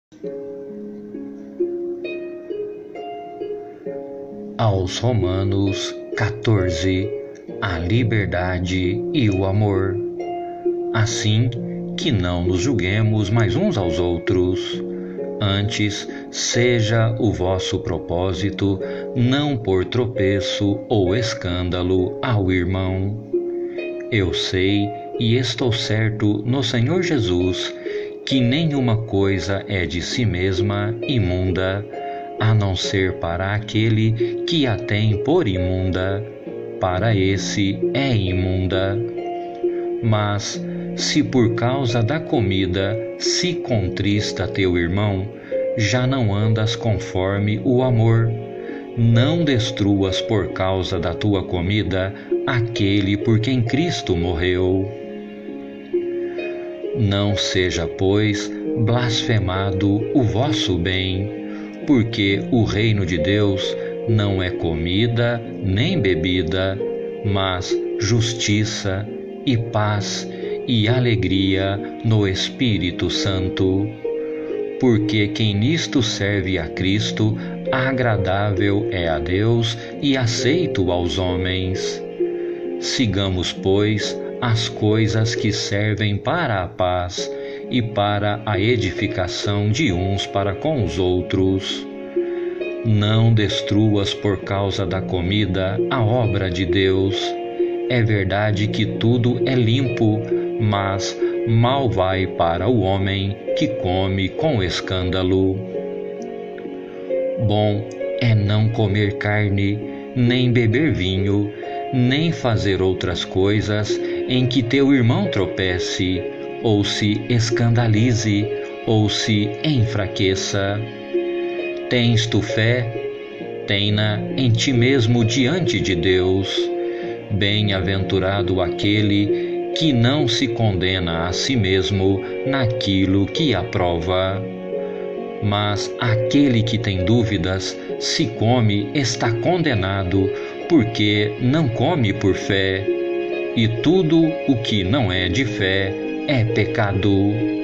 Aos Romanos 14, a liberdade e o amor. Assim que não nos julguemos mais uns aos outros. Antes, seja o vosso propósito não pôr tropeço ou escândalo ao irmão. Eu sei e estou certo no Senhor Jesus que nenhuma coisa é de si mesma imunda, a não ser para aquele que a tem por imunda, para esse é imunda. Mas, se por causa da comida se contrista teu irmão, já não andas conforme o amor. Não destruas por causa da tua comida aquele por quem Cristo morreu. Não seja, pois, blasfemado o vosso bem, porque o reino de Deus não é comida nem bebida, mas justiça e paz e alegria no Espírito Santo. Porque quem nisto serve a Cristo, agradável é a Deus e aceito aos homens. Sigamos, pois, as coisas que servem para a paz e para a edificação de uns para com os outros. Não destruas por causa da comida a obra de Deus. É verdade que tudo é limpo, mas mal vai para o homem que come com escândalo. Bom é não comer carne, nem beber vinho, nem fazer outras coisas em que teu irmão tropece, ou se escandalize, ou se enfraqueça. Tens tu fé? Tem-na em ti mesmo diante de Deus. Bem-aventurado aquele que não se condena a si mesmo naquilo que aprova. Mas aquele que tem dúvidas, se come, está condenado, porque não come por fé. E tudo o que não é de fé é pecado.